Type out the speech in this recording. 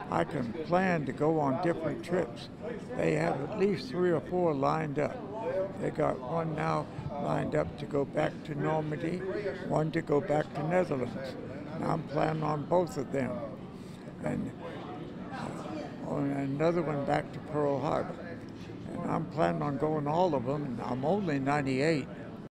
I can plan to go on different trips. They have at least 3 or 4 lined up. They got one now lined up to go back to Normandy, one to go back to Netherlands. And I'm planning on both of them. And on another one back to Pearl Harbor. And I'm planning on going all of them. And I'm only 98.